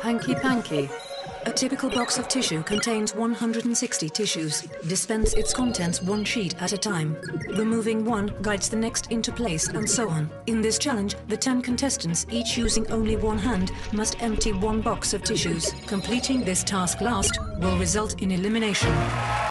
Hanky Panky. A typical box of tissue contains 160 tissues. Dispense its contents one sheet at a time. Removing one guides the next into place, and so on. In this challenge, the 10 contestants, each using only one hand, must empty one box of tissues. Completing this task last will result in elimination.